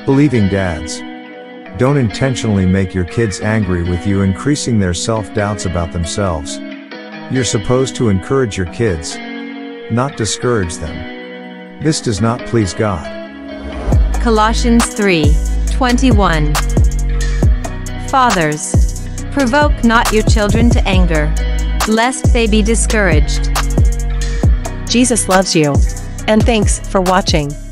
Believing dads. Don't intentionally make your kids angry with you, increasing their self-doubts about themselves. You're supposed to encourage your kids, not discourage them. This does not please God. Colossians 3:21. Fathers, provoke not your children to anger, lest they be discouraged. Jesus loves you. And thanks for watching.